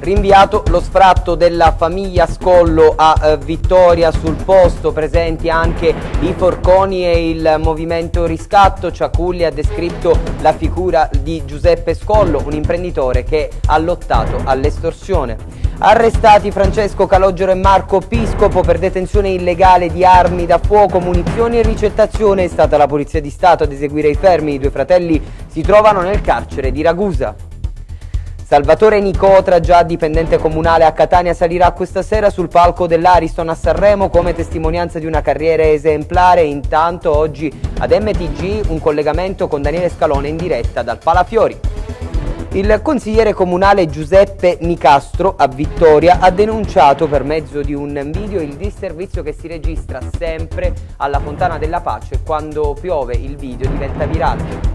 Rinviato lo sfratto della famiglia Scollo a Vittoria, sul posto presenti anche i forconi e il movimento riscatto. Ciaculli ha descritto la figura di Giuseppe Scollo, un imprenditore che ha lottato all'estorsione. Arrestati Francesco Calogero e Marco Piscopo per detenzione illegale di armi da fuoco, munizioni e ricettazione. È stata la Polizia di Stato ad eseguire i fermi. I due fratelli si trovano nel carcere di Ragusa. Salvatore Nicotra, già dipendente comunale a Catania, salirà questa sera sul palco dell'Ariston a Sanremo come testimonianza di una carriera esemplare. Intanto oggi ad MTG un collegamento con Daniele Scalone in diretta dal Palafiori. Il consigliere comunale Giuseppe Nicastro a Vittoria ha denunciato per mezzo di un video il disservizio che si registra sempre alla Fontana della Pace. Quando piove il video diventa virale.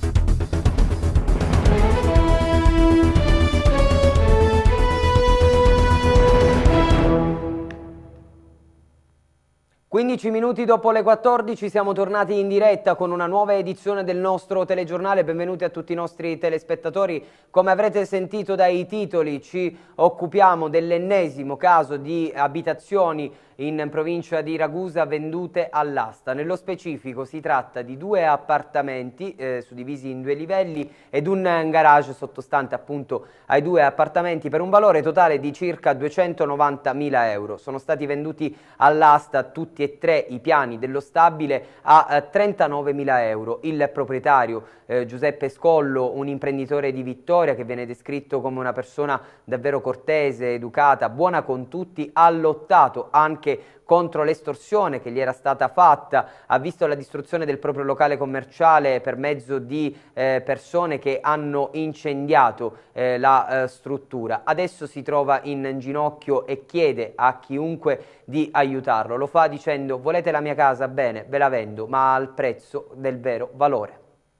15 minuti dopo le 14 siamo tornati in diretta con una nuova edizione del nostro telegiornale. Benvenuti a tutti i nostri telespettatori. Come avrete sentito dai titoli, ci occupiamo dell'ennesimo caso di abitazioni in provincia di Ragusa vendute all'asta. Nello specifico si tratta di due appartamenti suddivisi in due livelli ed un garage sottostante appunto ai due appartamenti per un valore totale di circa 290.000 euro. Sono stati venduti all'asta tutti e tre i piani dello stabile a 39.000 euro. Il proprietario Giuseppe Scollo, un imprenditore di Vittoria che viene descritto come una persona davvero cortese, educata, buona con tutti, ha lottato anche contro l'estorsione che gli era stata fatta, ha visto la distruzione del proprio locale commerciale per mezzo di persone che hanno incendiato la struttura. Adesso si trova in ginocchio e chiede a chiunque di aiutarlo. Lo fa dicendo: volete la mia casa? Bene, ve la vendo, ma al prezzo del vero valore.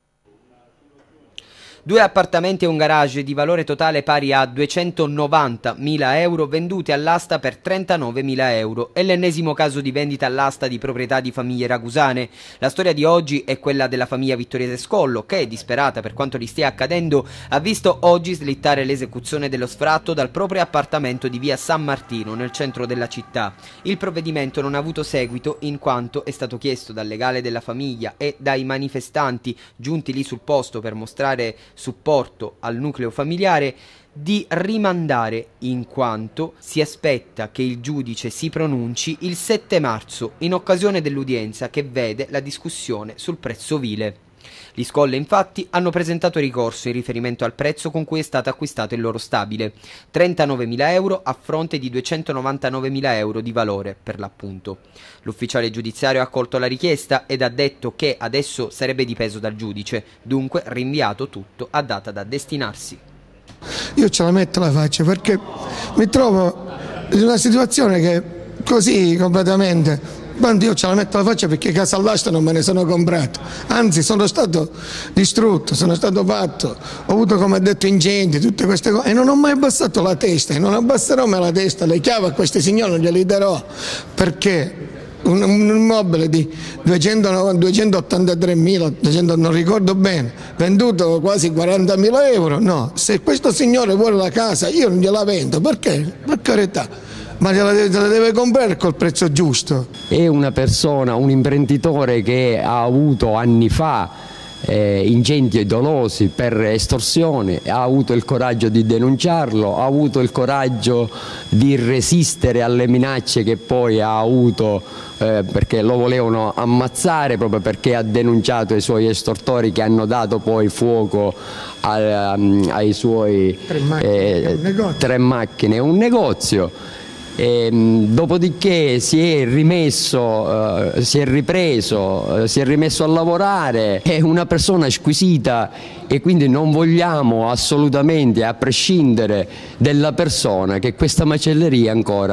Due appartamenti e un garage di valore totale pari a 290.000 euro venduti all'asta per 39.000 euro. È l'ennesimo caso di vendita all'asta di proprietà di famiglie ragusane. La storia di oggi è quella della famiglia Vittoriese Scollo che, disperata per quanto gli stia accadendo, ha visto oggi slittare l'esecuzione dello sfratto dal proprio appartamento di via San Martino nel centro della città. Il provvedimento non ha avuto seguito in quanto è stato chiesto dal legale della famiglia e dai manifestanti giunti lì sul posto per mostrare supporto al nucleo familiare di rimandare, in quanto si aspetta che il giudice si pronunci il 7 marzo in occasione dell'udienza che vede la discussione sul prezzo vile. Gli Scolle infatti hanno presentato ricorso in riferimento al prezzo con cui è stato acquistato il loro stabile, 39.000 euro a fronte di 299.000 euro di valore per l'appunto. L'ufficiale giudiziario ha accolto la richiesta ed ha detto che adesso sarebbe dipeso dal giudice, dunque rinviato tutto a data da destinarsi. Io ce la metto alla faccia perché mi trovo in una situazione che così completamente... Quando io ce la metto alla faccia perché casa all'asta non me ne sono comprato, anzi sono stato distrutto, sono stato fatto, ho avuto come ha detto incendi, tutte queste cose e non ho mai abbassato la testa e non abbasserò mai la testa, le chiavi a questi signori non glieli darò perché un immobile di 283.000, non ricordo bene, venduto quasi 40.000 euro, no, se questo signore vuole la casa io non gliela vendo, perché? Per carità. Ma te la deve comprare col prezzo giusto. È una persona, un imprenditore che ha avuto anni fa incendi dolosi per estorsione, ha avuto il coraggio di denunciarlo, ha avuto il coraggio di resistere alle minacce che poi ha avuto perché lo volevano ammazzare proprio perché ha denunciato i suoi estortori che hanno dato poi fuoco ai suoi tre macchine e un negozio. Dopodiché si è ripreso a lavorare, è una persona squisita e quindi non vogliamo assolutamente, a prescindere dalla persona, che questa macelleria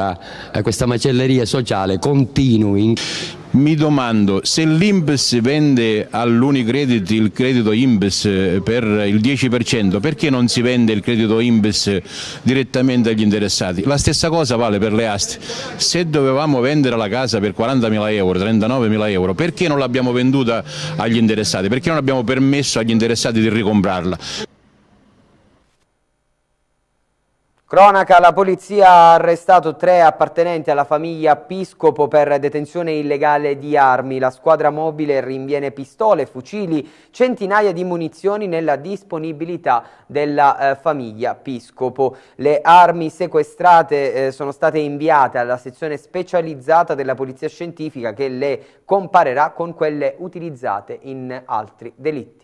sociale continui. Mi domando, se l'INPS vende all'Unicredit il credito INPS per il 10%, perché non si vende il credito INPS direttamente agli interessati? La stessa cosa vale per le aste. Se dovevamo vendere la casa per 40.000 euro, 39.000 euro, perché non l'abbiamo venduta agli interessati? Perché non abbiamo permesso agli interessati di ricomprarla? Cronaca, la polizia ha arrestato 3 appartenenti alla famiglia Piscopo per detenzione illegale di armi. La squadra mobile rinviene pistole, fucili, centinaia di munizioni nella disponibilità della famiglia Piscopo. Le armi sequestrate sono state inviate alla sezione specializzata della polizia scientifica che le comparerà con quelle utilizzate in altri delitti.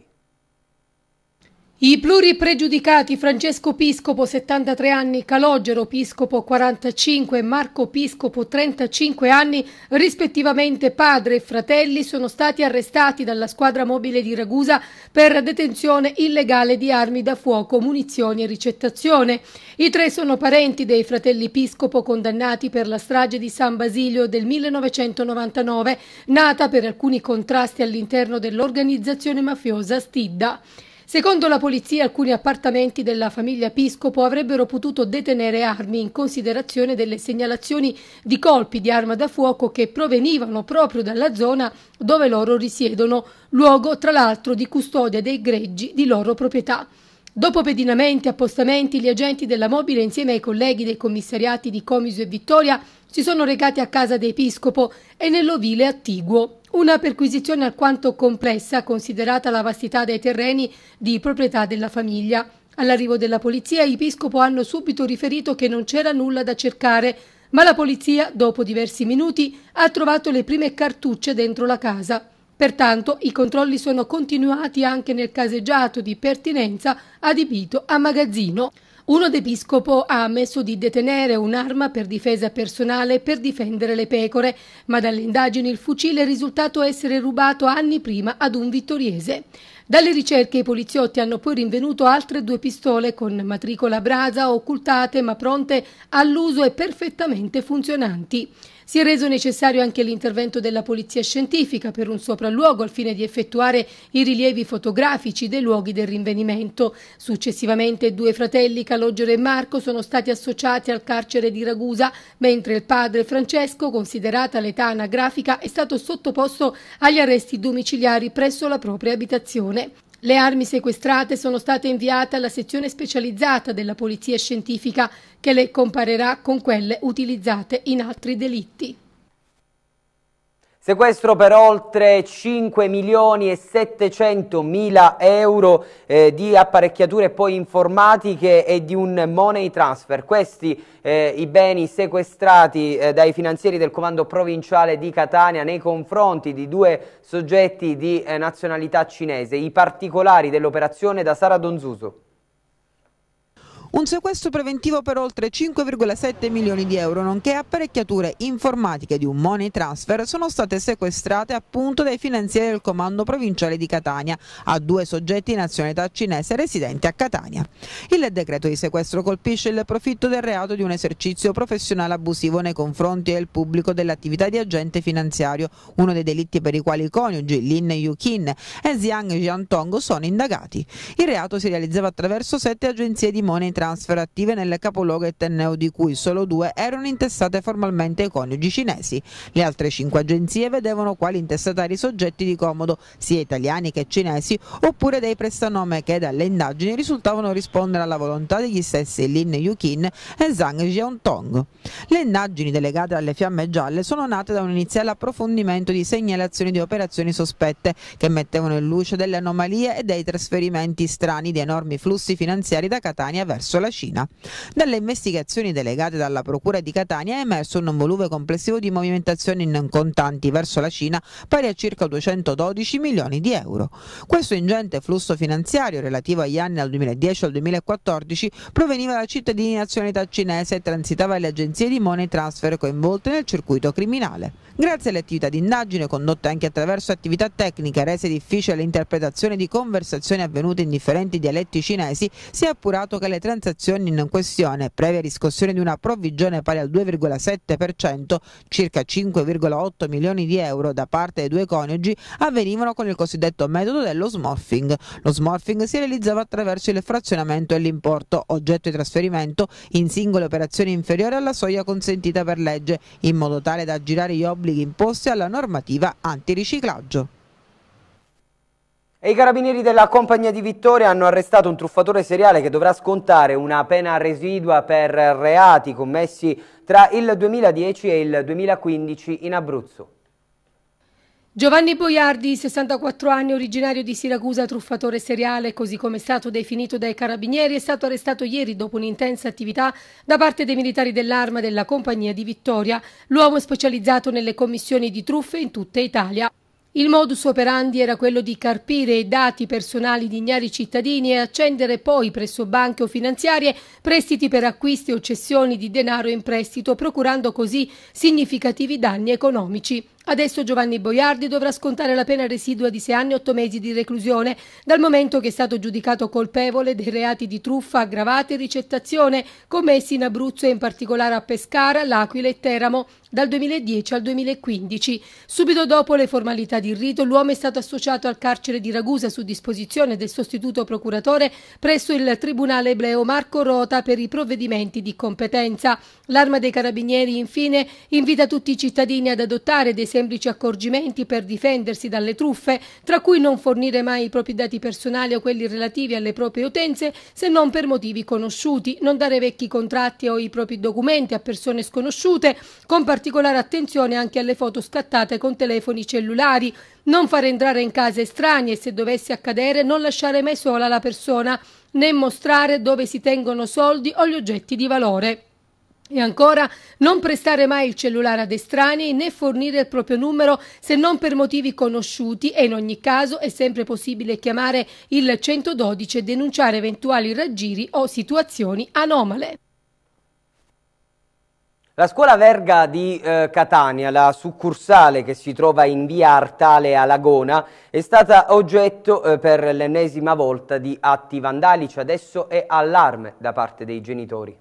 I pluripregiudicati Francesco Piscopo, 73 anni, Calogero Piscopo, 45 e Marco Piscopo, 35 anni, rispettivamente padre e fratelli, sono stati arrestati dalla squadra mobile di Ragusa per detenzione illegale di armi da fuoco, munizioni e ricettazione. I 3 sono parenti dei fratelli Piscopo condannati per la strage di San Basilio del 1999, nata per alcuni contrasti all'interno dell'organizzazione mafiosa Stidda. Secondo la polizia, alcuni appartamenti della famiglia Piscopo avrebbero potuto detenere armi in considerazione delle segnalazioni di colpi di arma da fuoco che provenivano proprio dalla zona dove loro risiedono, luogo tra l'altro di custodia dei greggi di loro proprietà. Dopo pedinamenti e appostamenti, gli agenti della mobile insieme ai colleghi dei commissariati di Comiso e Vittoria si sono recati a casa dei Piscopo e nell'ovile attiguo. Una perquisizione alquanto complessa, considerata la vastità dei terreni di proprietà della famiglia. All'arrivo della polizia, i Piscopo hanno subito riferito che non c'era nulla da cercare, ma la polizia, dopo diversi minuti, ha trovato le prime cartucce dentro la casa. Pertanto, i controlli sono continuati anche nel caseggiato di pertinenza adibito a magazzino. Uno dei Piscopo ha ammesso di detenere un'arma per difesa personale per difendere le pecore, ma dalle indagini il fucile è risultato essere rubato anni prima ad un vittoriese. Dalle ricerche i poliziotti hanno poi rinvenuto altre 2 pistole con matricola Brasa occultate ma pronte all'uso e perfettamente funzionanti. Si è reso necessario anche l'intervento della polizia scientifica per un sopralluogo al fine di effettuare i rilievi fotografici dei luoghi del rinvenimento. Successivamente 2 fratelli, Calogero e Marco, sono stati associati al carcere di Ragusa, mentre il padre Francesco, considerata l'età anagrafica, è stato sottoposto agli arresti domiciliari presso la propria abitazione. Le armi sequestrate sono state inviate alla sezione specializzata della polizia scientifica che le comparerà con quelle utilizzate in altri delitti. Sequestro per oltre 5.700.000 euro di apparecchiature poi informatiche e di un money transfer. Questi i beni sequestrati dai finanzieri del comando provinciale di Catania nei confronti di 2 soggetti di nazionalità cinese. I particolari dell'operazione da Sara Donzuso. Un sequestro preventivo per oltre 5,7 milioni di euro, nonché apparecchiature informatiche di un money transfer sono state sequestrate appunto dai finanzieri del comando provinciale di Catania a 2 soggetti di nazionalità cinese residenti a Catania. Il decreto di sequestro colpisce il profitto del reato di un esercizio professionale abusivo nei confronti del pubblico dell'attività di agente finanziario, uno dei delitti per i quali i coniugi Lin Yuqin e Zhang Jiantong sono indagati. Il reato si realizzava attraverso 7 agenzie di money transfer attive nel capoluogo etneo, di cui solo 2 erano intestate formalmente ai coniugi cinesi. Le altre 5 agenzie vedevano quali intestatari soggetti di comodo, sia italiani che cinesi, oppure dei prestanome che dalle indagini risultavano rispondere alla volontà degli stessi Lin Yuqin e Zhang Jiantong. Le indagini delegate alle Fiamme Gialle sono nate da un iniziale approfondimento di segnalazioni di operazioni sospette che mettevano in luce delle anomalie e dei trasferimenti strani di enormi flussi finanziari da Catania verso la Cina. Dalle investigazioni delegate dalla Procura di Catania è emerso un volume complessivo di movimentazioni in contanti verso la Cina pari a circa 212 milioni di euro. Questo ingente flusso finanziario, relativo agli anni dal 2010 al 2014, proveniva da cittadini di nazionalità cinese e transitava alle agenzie di money transfer coinvolte nel circuito criminale. Grazie alle attività di indagine condotte anche attraverso attività tecniche rese difficile l'interpretazione di conversazioni avvenute in differenti dialetti cinesi, si è appurato che le transazioni in questione, previa riscossione di una provvigione pari al 2,7%, circa 5,8 milioni di euro da parte dei 2 coniugi, avvenivano con il cosiddetto metodo dello smorfing. Lo smorfing si realizzava attraverso il frazionamento dell'importo oggetto di trasferimento in singole operazioni inferiori alla soglia consentita per legge, in modo tale da aggirare gli obblighi imposti alla normativa antiriciclaggio. E i carabinieri della Compagnia di Vittoria hanno arrestato un truffatore seriale che dovrà scontare una pena residua per reati commessi tra il 2010 e il 2015 in Abruzzo. Giovanni Boiardi, 64 anni, originario di Siracusa, truffatore seriale, così come è stato definito dai carabinieri, è stato arrestato ieri dopo un'intensa attività da parte dei militari dell'Arma della Compagnia di Vittoria. L'uomo è specializzato nelle commissioni di truffe in tutta Italia. Il modus operandi era quello di carpire i dati personali di ignari cittadini e accendere poi presso banche o finanziarie prestiti per acquisti o cessioni di denaro in prestito, procurando così significativi danni economici. Adesso Giovanni Boiardi dovrà scontare la pena residua di 6 anni e 8 mesi di reclusione, dal momento che è stato giudicato colpevole dei reati di truffa aggravata e ricettazione commessi in Abruzzo e in particolare a Pescara, L'Aquila e Teramo dal 2010 al 2015. Subito dopo le formalità di rito, l'uomo è stato associato al carcere di Ragusa su disposizione del sostituto procuratore presso il Tribunale Ebleo Marco Rota per i provvedimenti di competenza. L'Arma dei Carabinieri, infine, invita tutti i cittadini ad adottare dei semplici accorgimenti per difendersi dalle truffe, tra cui non fornire mai i propri dati personali o quelli relativi alle proprie utenze se non per motivi conosciuti, non dare vecchi contratti o i propri documenti a persone sconosciute, con particolare attenzione anche alle foto scattate con telefoni cellulari, non far entrare in casa estranei e, se dovesse accadere, non lasciare mai sola la persona, né mostrare dove si tengono soldi o gli oggetti di valore. E ancora, non prestare mai il cellulare ad estranei né fornire il proprio numero se non per motivi conosciuti, e in ogni caso è sempre possibile chiamare il 112 e denunciare eventuali raggiri o situazioni anomale. La scuola Verga di Catania, la succursale che si trova in via Artale a Lagona, è stata oggetto per l'ennesima volta di atti vandalici. Adesso è allarme da parte dei genitori.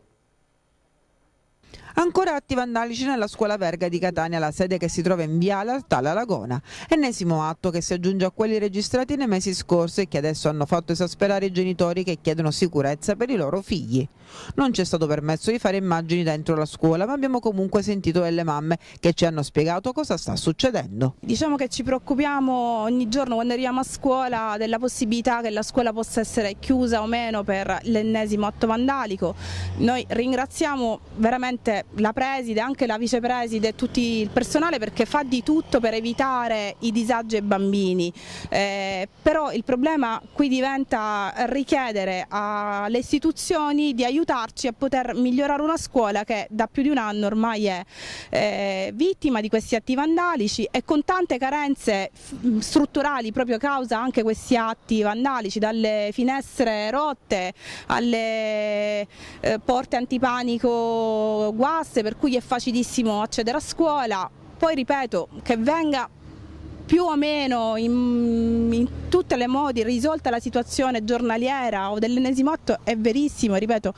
Ancora atti vandalici nella scuola Verga di Catania, la sede che si trova in via Artale a Lagona. Ennesimo atto che si aggiunge a quelli registrati nei mesi scorsi e che adesso hanno fatto esasperare i genitori che chiedono sicurezza per i loro figli. Non ci è stato permesso di fare immagini dentro la scuola, ma abbiamo comunque sentito delle mamme che ci hanno spiegato cosa sta succedendo. Diciamo che ci preoccupiamo ogni giorno quando arriviamo a scuola della possibilità che la scuola possa essere chiusa o meno per l'ennesimo atto vandalico. Noi ringraziamo veramente la preside, anche la vicepreside e tutto il personale, perché fa di tutto per evitare i disagi ai bambini, però il problema qui diventa richiedere alle istituzioni di aiutarci a poter migliorare una scuola che da più di un anno ormai è vittima di questi atti vandalici e con tante carenze strutturali proprio a causa anche questi atti vandalici, dalle finestre rotte alle porte antipanico guaste, per cui è facilissimo accedere a scuola. Poi ripeto, che venga più o meno in tutti i modi risolta la situazione giornaliera o dell'ennesimo atto è verissimo, ripeto.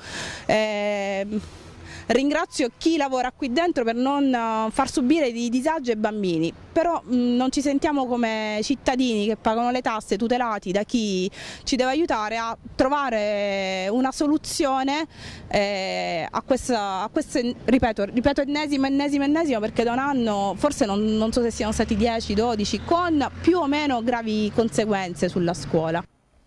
Ringrazio chi lavora qui dentro per non far subire di disagi ai bambini, però non ci sentiamo come cittadini che pagano le tasse tutelati da chi ci deve aiutare a trovare una soluzione a questa ripeto ennesima, perché da un anno, forse non so se siano stati 10, 12, con più o meno gravi conseguenze sulla scuola.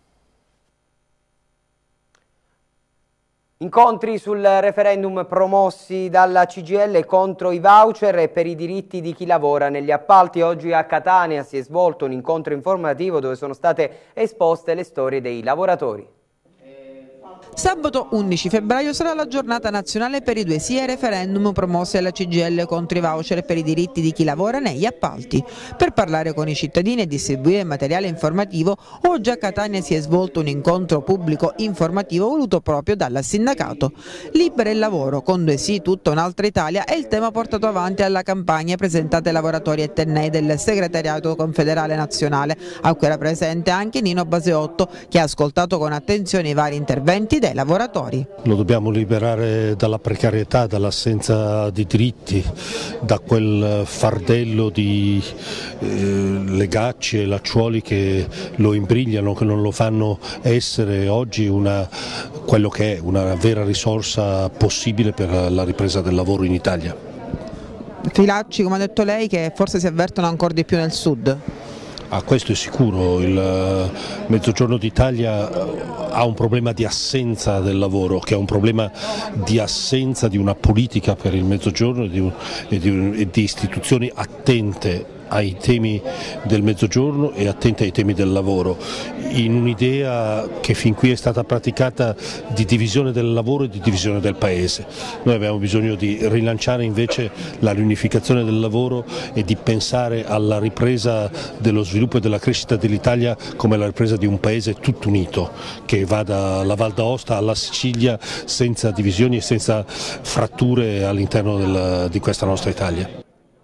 Incontri sul referendum promossi dalla CGIL contro i voucher e per i diritti di chi lavora negli appalti. Oggi a Catania si è svolto un incontro informativo dove sono state esposte le storie dei lavoratori. Sabato 11 febbraio sarà la giornata nazionale per i 2 sì ai referendum promossi alla CGIL contro i voucher per i diritti di chi lavora negli appalti. Per parlare con i cittadini e distribuire materiale informativo, oggi a Catania si è svolto un incontro pubblico informativo voluto proprio dal sindacato. Libera il lavoro, con 2 sì tutta un'altra Italia è il tema portato avanti alla campagna presentata ai lavoratori e tennei del segretariato confederale nazionale, a cui era presente anche Nino Baseotto, che ha ascoltato con attenzione i vari interventi dei lavoratori. Lo dobbiamo liberare dalla precarietà, dall'assenza di diritti, da quel fardello di legacci e lacciuoli che lo imbrigliano, che non lo fanno essere oggi quello che è una vera risorsa possibile per la ripresa del lavoro in Italia. Filacci, come ha detto lei, che forse si avvertono ancora di più nel sud. Questo è sicuro, il Mezzogiorno d'Italia ha un problema di assenza del lavoro, che è un problema di assenza di una politica per il Mezzogiorno e di istituzioni attente ai temi del Mezzogiorno e attente ai temi del lavoro, in un'idea che fin qui è stata praticata di divisione del lavoro e di divisione del Paese. Noi abbiamo bisogno di rilanciare invece la riunificazione del lavoro e di pensare alla ripresa dello sviluppo e della crescita dell'Italia come la ripresa di un Paese tutto unito, che va dalla Val d'Aosta alla Sicilia senza divisioni e senza fratture all'interno di questa nostra Italia.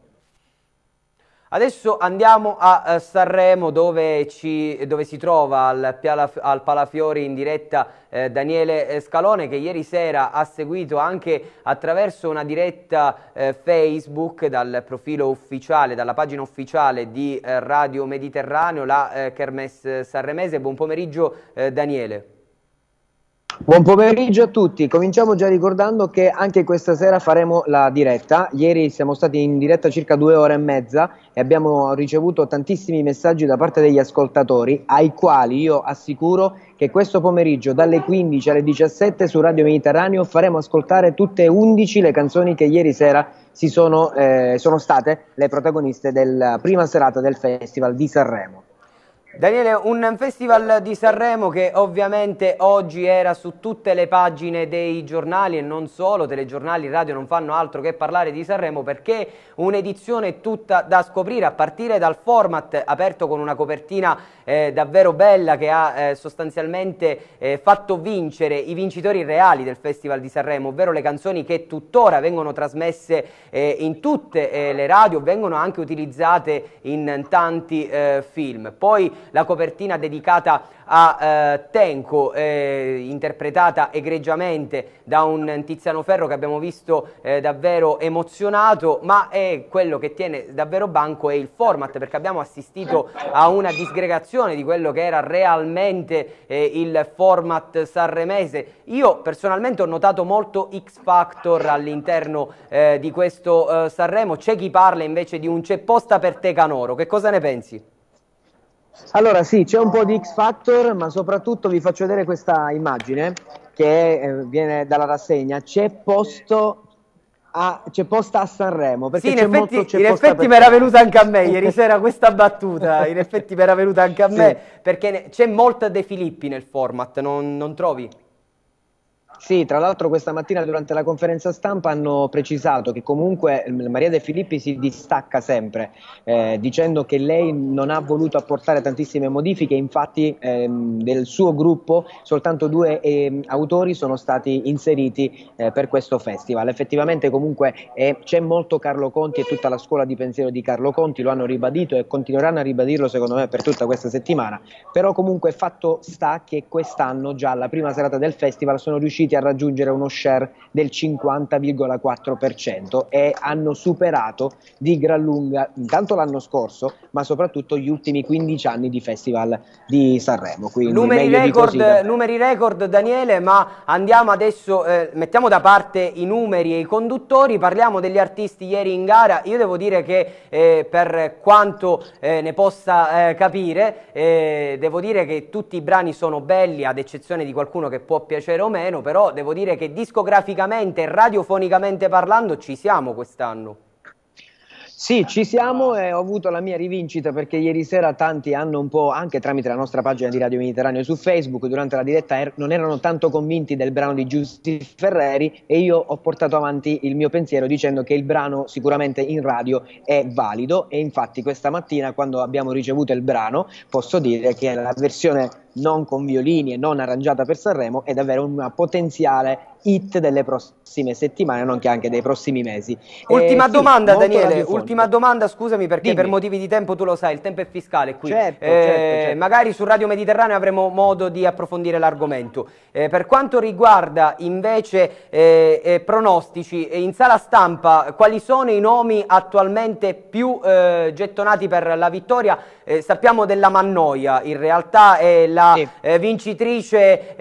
Adesso andiamo a Sanremo dove si trova al Palafiori in diretta Daniele Scalone, che ieri sera ha seguito anche attraverso una diretta Facebook dal profilo ufficiale, dalla pagina ufficiale di Radio Mediterraneo, la Kermesse sanremese. Buon pomeriggio Daniele. Buon pomeriggio a tutti, cominciamo già ricordando che anche questa sera faremo la diretta. Ieri siamo stati in diretta circa 2 ore e mezza e abbiamo ricevuto tantissimi messaggi da parte degli ascoltatori, ai quali io assicuro che questo pomeriggio dalle 15 alle 17 su Radio Mediterraneo faremo ascoltare tutte e 11 le canzoni che ieri sera sono state le protagoniste della prima serata del Festival di Sanremo. Daniele, un festival di Sanremo che ovviamente oggi era su tutte le pagine dei giornali e non solo, telegiornali e radio non fanno altro che parlare di Sanremo, perché un'edizione tutta da scoprire, a partire dal format aperto con una copertina davvero bella che ha sostanzialmente fatto vincere i vincitori reali del Festival di Sanremo, ovvero le canzoni che tuttora vengono trasmesse in tutte le radio, vengono anche utilizzate in tanti film. Poi la copertina dedicata a Tenco, interpretata egregiamente da un Tiziano Ferro che abbiamo visto davvero emozionato, ma quello che tiene davvero banco è il format, perché abbiamo assistito a una disgregazione di quello che era realmente il format sanremese. Io personalmente ho notato molto X Factor all'interno di questo Sanremo. C'è chi parla invece di un "c'è posta per te Canoro". Che cosa ne pensi? Allora sì, c'è un po' di X Factor, ma soprattutto vi faccio vedere questa immagine che viene dalla rassegna. C'è posta a Sanremo, perché sì, in effetti mi era venuta anche a me ieri sera questa battuta, in effetti mi era venuta anche a me, perché c'è molta De Filippi nel format, non trovi? Sì, tra l'altro questa mattina durante la conferenza stampa hanno precisato che comunque Maria De Filippi si distacca sempre, dicendo che lei non ha voluto apportare tantissime modifiche, infatti del suo gruppo soltanto 2 autori sono stati inseriti per questo festival. Effettivamente comunque c'è molto Carlo Conti e tutta la scuola di pensiero di Carlo Conti, lo hanno ribadito e continueranno a ribadirlo secondo me per tutta questa settimana, però comunque fatto sta che quest'anno già alla prima serata del festival sono riusciti a raggiungere uno share del 50,4% e hanno superato di gran lunga intanto l'anno scorso, ma soprattutto gli ultimi 15 anni di Festival di Sanremo. Quindi numeri record Daniele, ma andiamo adesso, mettiamo da parte i numeri e i conduttori, parliamo degli artisti ieri in gara. Io devo dire che per quanto ne possa capire, devo dire che tutti i brani sono belli, ad eccezione di qualcuno che può piacere o meno, però devo dire che discograficamente e radiofonicamente parlando ci siamo quest'anno. Sì, ci siamo e ho avuto la mia rivincita perché ieri sera tanti hanno un po', anche tramite la nostra pagina di Radio Mediterraneo su Facebook, durante la diretta non erano tanto convinti del brano di Giussi Ferreri e io ho portato avanti il mio pensiero dicendo che il brano sicuramente in radio è valido e infatti questa mattina quando abbiamo ricevuto il brano posso dire che la versione non con violini e non arrangiata per Sanremo è davvero una potenziale hit delle prossime settimane, nonché anche dei prossimi mesi. Ultima domanda Daniele, ultima domanda, scusami perché dimmi. Per motivi di tempo tu lo sai, il tempo è fiscale qui. Certo. Magari su Radio Mediterraneo avremo modo di approfondire l'argomento. Per quanto riguarda invece pronostici, in sala stampa quali sono i nomi attualmente più gettonati per la vittoria? Sappiamo della Mannoia, in realtà è la vincitrice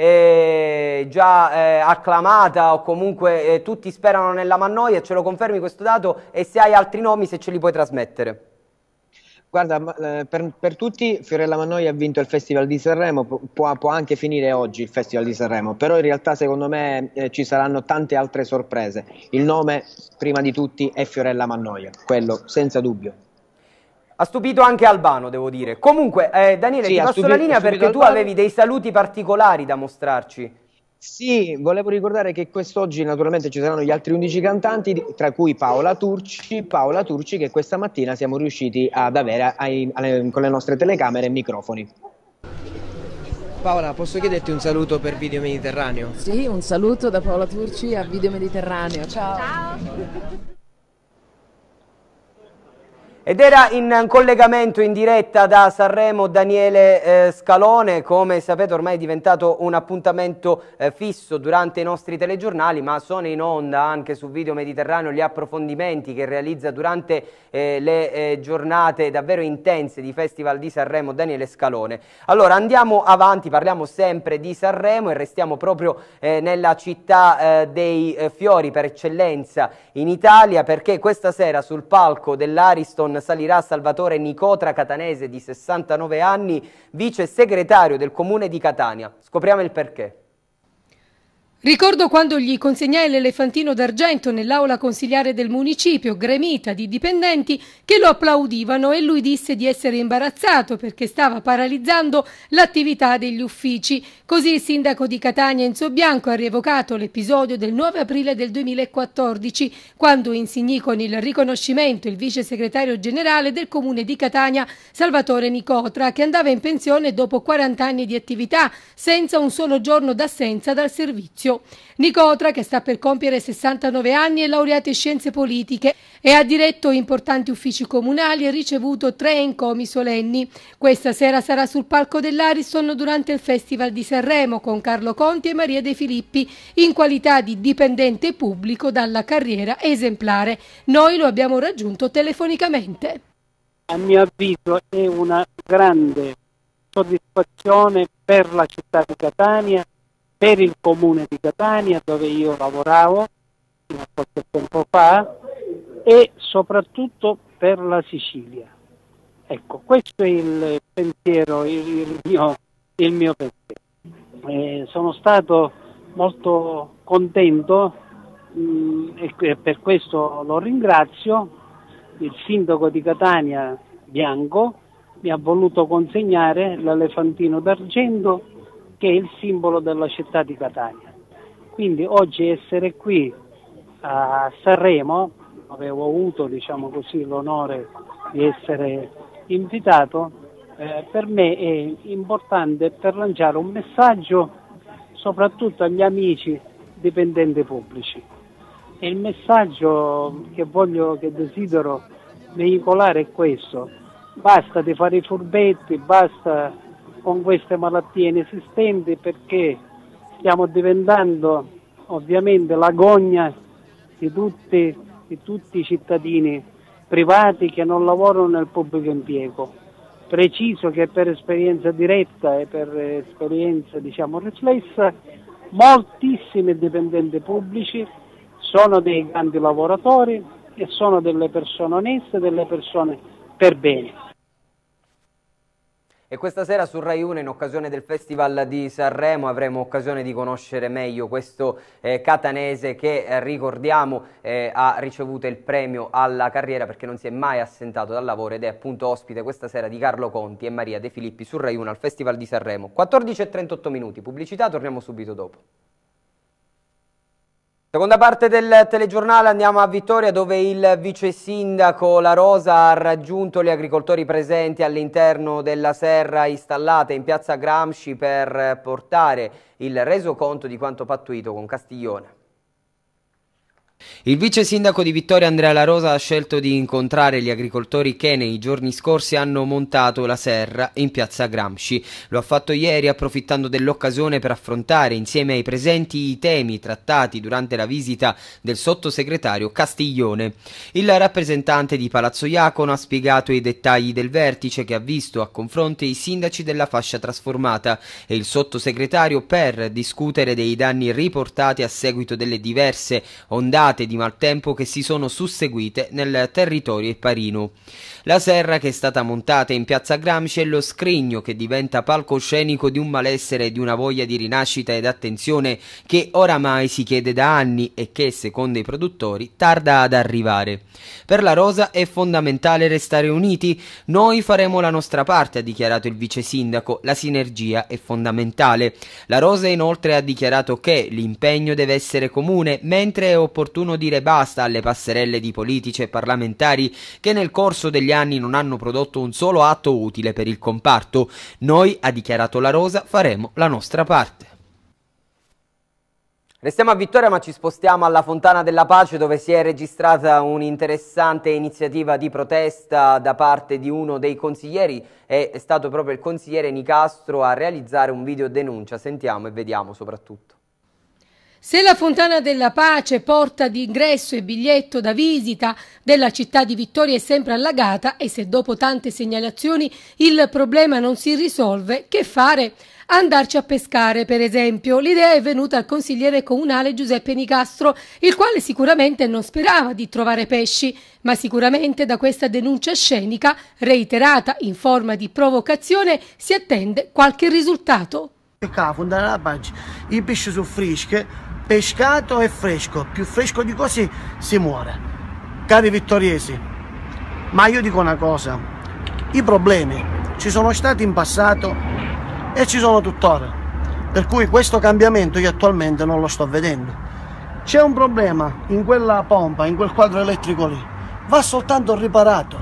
già acclamata, o comunque tutti sperano nella Mannoia. Ce lo confermi questo dato e se hai altri nomi, se ce li puoi trasmettere? Guarda, per tutti Fiorella Mannoia ha vinto il Festival di Sanremo, può anche finire oggi il Festival di Sanremo, però in realtà secondo me ci saranno tante altre sorprese. Il nome, prima di tutti, è Fiorella Mannoia, quello senza dubbio. Ha stupito anche Albano, devo dire. Comunque, Daniele, sì, ti passo la linea perché tu avevi dei saluti particolari da mostrarci. Sì, volevo ricordare che quest'oggi naturalmente ci saranno gli altri 11 cantanti, tra cui Paola Turci che questa mattina siamo riusciti ad avere con le nostre telecamere e microfoni. Paola, posso chiederti un saluto per Video Mediterraneo? Sì, un saluto da Paola Turci a Video Mediterraneo. Ciao! Ciao! Ed era in collegamento in diretta da Sanremo Daniele Scalone. Come sapete ormai è diventato un appuntamento fisso durante i nostri telegiornali, ma sono in onda anche su Video Mediterraneo gli approfondimenti che realizza durante le giornate davvero intense di Festival di Sanremo Daniele Scalone. Allora andiamo avanti, parliamo sempre di Sanremo e restiamo proprio nella città dei fiori per eccellenza in Italia, perché questa sera sul palco dell'Ariston salirà Salvatore Nicotra, catanese di 69 anni, vice segretario del comune di Catania. Scopriamo il perché. Ricordo quando gli consegnai l'elefantino d'argento nell'aula consigliare del municipio, gremita di dipendenti che lo applaudivano, e lui disse di essere imbarazzato perché stava paralizzando l'attività degli uffici. Così il sindaco di Catania Enzo Bianco ha rievocato l'episodio del 9 aprile del 2014, quando insignì con il riconoscimento il vice segretario generale del comune di Catania Salvatore Nicotra, che andava in pensione dopo 40 anni di attività senza un solo giorno d'assenza dal servizio. Nicotra, che sta per compiere 69 anni, è laureato in scienze politiche e ha diretto importanti uffici comunali e ricevuto 3 encomi solenni. Questa sera sarà sul palco dell'Ariston durante il Festival di Sanremo con Carlo Conti e Maria De Filippi in qualità di dipendente pubblico dalla carriera esemplare. Noi lo abbiamo raggiunto telefonicamente. A mio avviso è una grande soddisfazione per la città di Catania, per il comune di Catania dove io lavoravo fino a qualche tempo fa, e soprattutto per la Sicilia. Ecco, questo è il pensiero, il mio pensiero. Sono stato molto contento e per questo lo ringrazio. Il sindaco di Catania Bianco mi ha voluto consegnare l'elefantino d'argento, che è il simbolo della città di Catania. Quindi oggi essere qui a Sanremo, avevo avuto, diciamo così, l'onore di essere invitato, per me è importante per lanciare un messaggio soprattutto agli amici dipendenti pubblici. E il messaggio che desidero veicolare è questo: basta di fare i furbetti, basta con queste malattie inesistenti, perché stiamo diventando ovviamente l'agonia di tutti i cittadini privati che non lavorano nel pubblico impiego. Preciso che per esperienza diretta e per esperienza riflessa, moltissimi dipendenti pubblici sono dei grandi lavoratori e sono delle persone oneste, delle persone per bene. E questa sera su Rai 1, in occasione del Festival di Sanremo, avremo occasione di conoscere meglio questo catanese che, ricordiamo, ha ricevuto il premio alla carriera perché non si è mai assentato dal lavoro, ed è appunto ospite questa sera di Carlo Conti e Maria De Filippi su Rai 1 al Festival di Sanremo. 14:38 minuti, pubblicità, torniamo subito dopo. Seconda parte del telegiornale, andiamo a Vittoria dove il vice sindaco La Rosa ha raggiunto gli agricoltori presenti all'interno della serra installata in piazza Gramsci per portare il resoconto di quanto pattuito con Castiglione. Il vice sindaco di Vittoria Andrea La Rosa ha scelto di incontrare gli agricoltori che nei giorni scorsi hanno montato la serra in piazza Gramsci. Lo ha fatto ieri approfittando dell'occasione per affrontare insieme ai presenti i temi trattati durante la visita del sottosegretario Castiglione. Il rappresentante di Palazzo Iacono ha spiegato i dettagli del vertice che ha visto a confronto i sindaci della fascia trasformata e il sottosegretario per discutere dei danni riportati a seguito delle diverse ondate ondate di maltempo che si sono susseguite nel territorio epparino. La serra che è stata montata in piazza Gramsci è lo scrigno che diventa palcoscenico di un malessere e di una voglia di rinascita ed attenzione che oramai si chiede da anni e che, secondo i produttori, tarda ad arrivare. Per la Rosa è fondamentale restare uniti. Noi faremo la nostra parte, ha dichiarato il vice sindaco. La sinergia è fondamentale. La Rosa inoltre ha dichiarato che l'impegno deve essere comune, mentre è opportuno dire basta alle passerelle di politici e parlamentari che nel corso degli anni non hanno prodotto un solo atto utile per il comparto. Noi, ha dichiarato la Rosa, faremo la nostra parte. Restiamo a Vittoria, ma ci spostiamo alla Fontana della Pace, dove si è registrata un'interessante iniziativa di protesta da parte di uno dei consiglieri. È stato proprio il consigliere Nicastro a realizzare un video denuncia. Sentiamo e vediamo soprattutto. Se la Fontana della Pace, porta d'ingresso e biglietto da visita della città di Vittoria, è sempre allagata, e se dopo tante segnalazioni il problema non si risolve, che fare? Andarci a pescare, per esempio. L'idea è venuta al consigliere comunale Giuseppe Nicastro, il quale sicuramente non sperava di trovare pesci, ma sicuramente da questa denuncia scenica, reiterata in forma di provocazione, si attende qualche risultato. A Fontana della Pace i pesci sono freschi, pescato e fresco, più fresco di così si muore. Cari vittoriesi, ma io dico una cosa, i problemi ci sono stati in passato e ci sono tuttora, per cui questo cambiamento io attualmente non lo sto vedendo. C'è un problema in quella pompa, in quel quadro elettrico lì, va soltanto riparato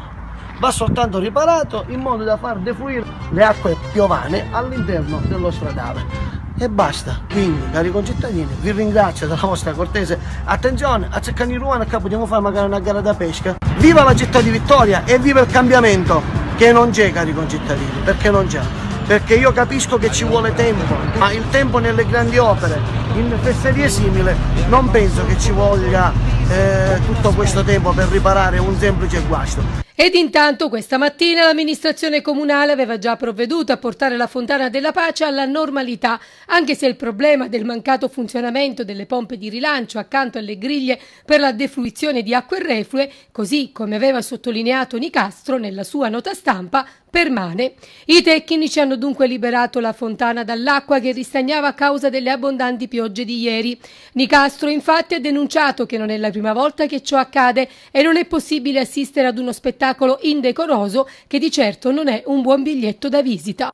in modo da far defluire le acque piovane all'interno dello stradale e basta. Quindi, cari concittadini, vi ringrazio della vostra cortese attenzione. A Ceccani Ruano a capo dobbiamo fare magari una gara da pesca. Viva la città di Vittoria e viva il cambiamento, che non c'è, cari concittadini, perché non c'è. Perché io capisco che ci vuole tempo, ma il tempo nelle grandi opere, in fesserie simili, non penso che ci voglia tutto questo tempo per riparare un semplice guasto. Ed intanto questa mattina l'amministrazione comunale aveva già provveduto a portare la Fontana della Pace alla normalità, anche se il problema del mancato funzionamento delle pompe di rilancio accanto alle griglie per la defluizione di acque reflue, così come aveva sottolineato Nicastro nella sua nota stampa, permane. I tecnici hanno dunque liberato la fontana dall'acqua che ristagnava a causa delle abbondanti piogge di ieri. Nicastro infatti ha denunciato che non è la prima volta che ciò accade e non è possibile assistere ad uno spettacolo indecoroso che di certo non è un buon biglietto da visita.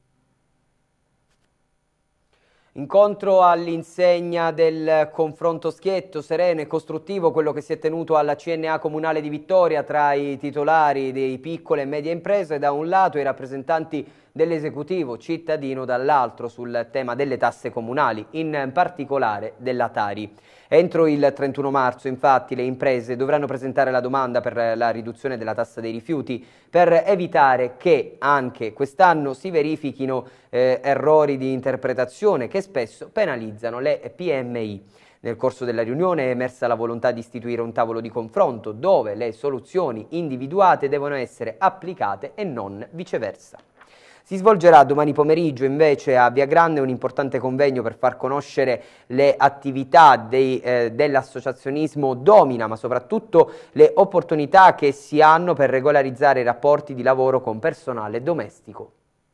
Incontro all'insegna del confronto schietto, sereno e costruttivo, quello che si è tenuto alla CNA Comunale di Vittoria tra i titolari dei piccole e medie imprese da un lato e i rappresentanti dell'esecutivo cittadino dall'altro sul tema delle tasse comunali, in particolare della Tari. Entro il 31 marzo infatti le imprese dovranno presentare la domanda per la riduzione della tassa dei rifiuti per evitare che anche quest'anno si verifichino errori di interpretazione che spesso penalizzano le PMI. Nel corso della riunione è emersa la volontà di istituire un tavolo di confronto dove le soluzioni individuate devono essere applicate e non viceversa. Si svolgerà domani pomeriggio invece a Via Grande un importante convegno per far conoscere le attività dell'associazionismo Domina, ma soprattutto le opportunità che si hanno per regolarizzare i rapporti di lavoro con personale domestico.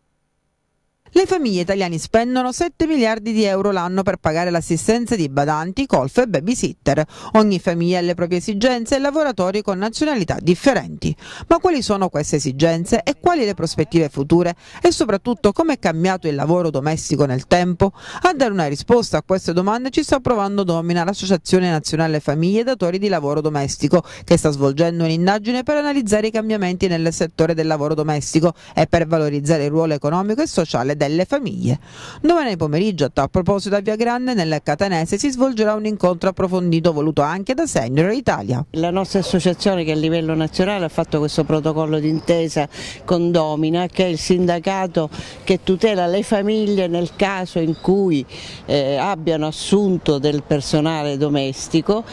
Le famiglie italiane spendono 7 miliardi di euro l'anno per pagare l'assistenza di badanti, colf e babysitter. Ogni famiglia ha le proprie esigenze e lavoratori con nazionalità differenti. Ma quali sono queste esigenze e quali le prospettive future? E soprattutto come è cambiato il lavoro domestico nel tempo? A dare una risposta a queste domande ci sta provando Domina, l'Associazione Nazionale Famiglie e Datori di Lavoro Domestico, che sta svolgendo un'indagine per analizzare i cambiamenti nel settore del lavoro domestico e per valorizzare il ruolo economico e sociale delle famiglie. Domani pomeriggio, a tal proposito, a Via Grande, nel Catanese, si svolgerà un incontro approfondito voluto anche da Senior Italia. La nostra associazione, che a livello nazionale ha fatto questo protocollo d'intesa con Domina, che è il sindacato che tutela le famiglie nel caso in cui abbiano assunto del personale domestico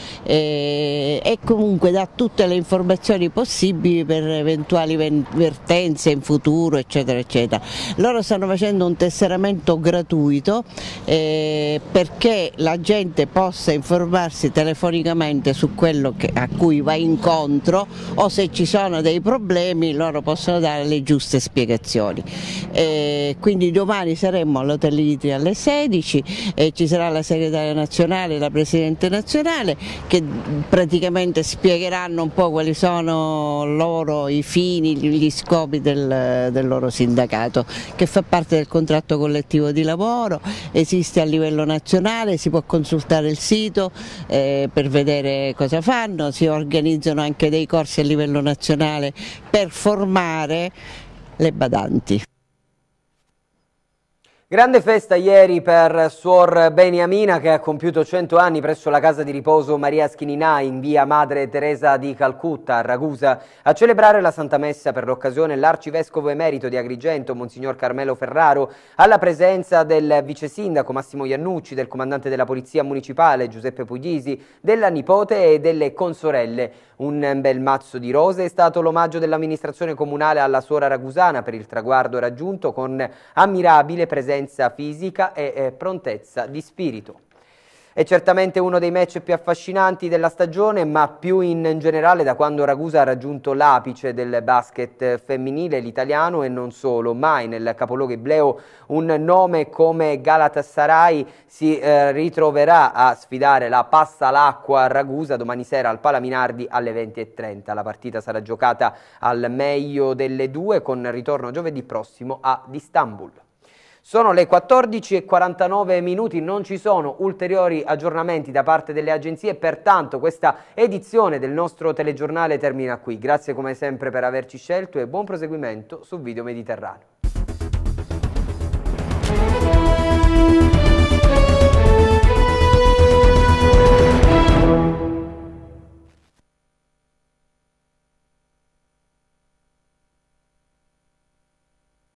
e comunque dà tutte le informazioni possibili per eventuali vertenze in futuro, eccetera eccetera. Loro stanno facendo facendo un tesseramento gratuito perché la gente possa informarsi telefonicamente su quello a cui va incontro, o se ci sono dei problemi loro possono dare le giuste spiegazioni. Quindi domani saremo all'Hotel Itria alle 16 e ci sarà la segretaria nazionale, la presidente nazionale, che praticamente spiegheranno un po' quali sono i fini, gli scopi del loro sindacato, che fa parte del contratto collettivo di lavoro, esiste a livello nazionale, si può consultare il sito per vedere cosa fanno, si organizzano anche dei corsi a livello nazionale per formare le badanti. Grande festa ieri per Suor Beniamina, che ha compiuto 100 anni presso la casa di riposo Maria Schininà in via Madre Teresa di Calcutta a Ragusa. A celebrare la Santa Messa per l'occasione l'arcivescovo emerito di Agrigento, Monsignor Carmelo Ferraro, alla presenza del vice sindaco Massimo Iannucci, del comandante della Polizia Municipale Giuseppe Puglisi, della nipote e delle consorelle. Un bel mazzo di rose è stato l'omaggio dell'amministrazione comunale alla suora ragusana per il traguardo raggiunto con ammirabile presenza fisica e prontezza di spirito. È certamente uno dei match più affascinanti della stagione, ma più in generale da quando Ragusa ha raggiunto l'apice del basket femminile, l'italiano e non solo. Mai nel capoluogo ibleo un nome come Galatasaray si ritroverà a sfidare la Passa l'Acqua a Ragusa domani sera al Palaminardi alle 20:30. La partita sarà giocata al meglio delle due con ritorno giovedì prossimo ad Istanbul. Sono le 14:49 minuti, non ci sono ulteriori aggiornamenti da parte delle agenzie, pertanto questa edizione del nostro telegiornale termina qui. Grazie come sempre per averci scelto e buon proseguimento su Video Mediterraneo.